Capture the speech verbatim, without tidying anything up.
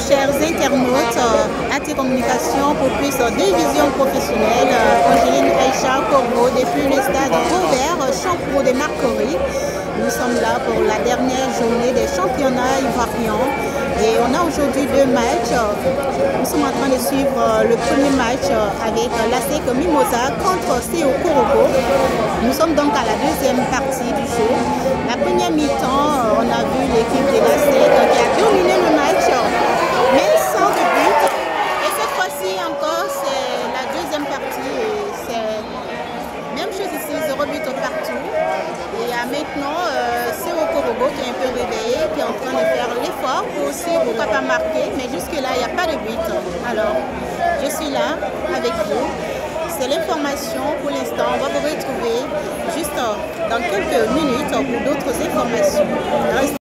chers internautes, euh, A T Communication pour plus de division professionnelle. Euh, Angeline Aïcha Corbeau depuis le stade Robert Champroux de Marcory. Nous sommes là pour la dernière journée des championnats ivoiriens et on a aujourd'hui deux matchs. Nous sommes en train de suivre le premier match avec l'A S E C Mimosa contre C O Korobo. Nous sommes donc à la deuxième partie du jeu. La première mi-temps, on a vu l'équipe de l'A S E C qui a dominé le match, mais sans de but. Et cette fois-ci encore, c'est la deuxième partie et c'est même chose ici, zéro but partout. Et à maintenant, euh, C O Korobo qui est un peu réveillé, qui est en train de faire l'effort pour aussi, pourquoi pas marquer, mais jusque-là, il n'y a pas de but. Alors, je suis là avec vous. C'est l'information pour l'instant. On va vous retrouver juste dans quelques minutes pour d'autres informations.